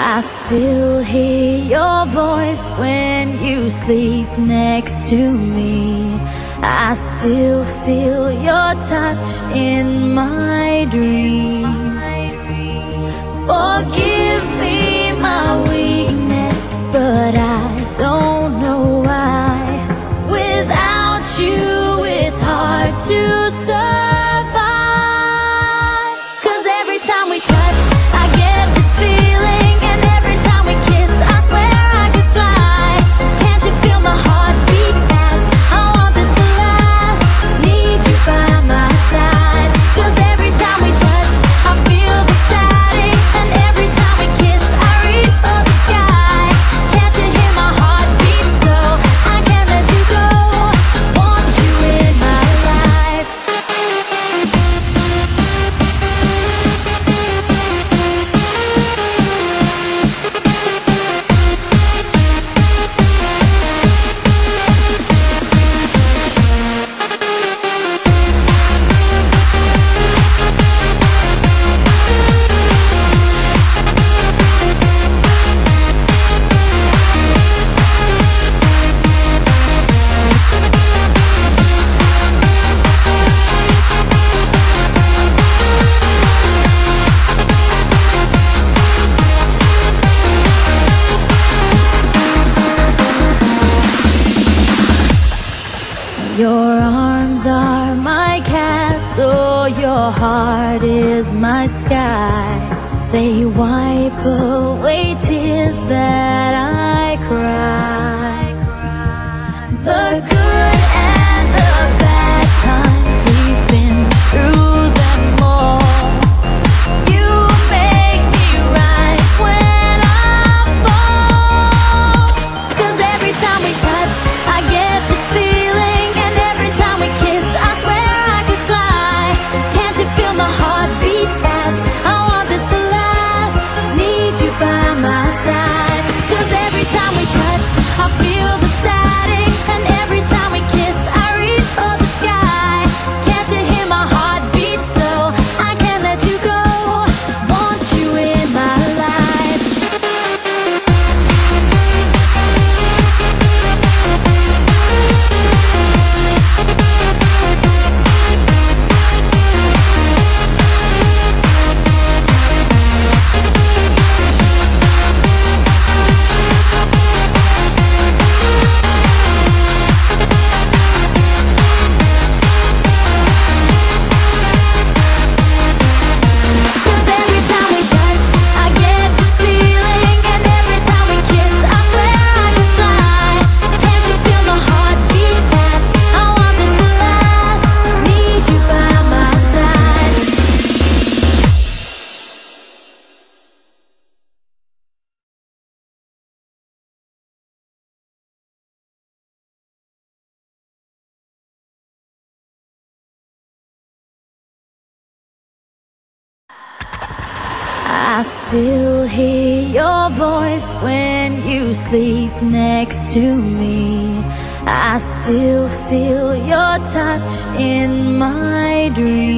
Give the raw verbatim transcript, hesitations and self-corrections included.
I still hear your voice when you sleep next to me. I still feel your touch in my dream. Forgive me my weakness, but I don't know why. Without you, it's hard to survive. 'Cause every time we touch, I get this feeling, and every time we kiss, I swear I could fly. Can't you feel my heart beat fast? I want this to last. Need you by my side. 'Cause every time we touch, I feel the static, and every time we kiss, I reach for the sky. Can't you hear my heart beat so? I can't let you go. Want you in my life. Your arms are my castle, your heart is my sky. They wipe away tears that I cry. The good and the bad times, we've been through them all. You make me rise when I fall. 'Cause every time we touch, I get this feeling, and every time we kiss, I swear I could fly. Can't you feel my heart beat fast? I want this to last. Need you by my side. 'Cause every time we touch, I feel the static, and every time we kiss, I reach for the sky. Can't you hear my heart beat so? I can't let you go. Want you in my life. Cause every time we touch, I get this feeling, and every time we kiss, I swear I could fly. Can't you feel my heart beat fast? I want this to last. Need you by my side. I still hear your voice when you sleep next to me. I still feel your touch in my dream.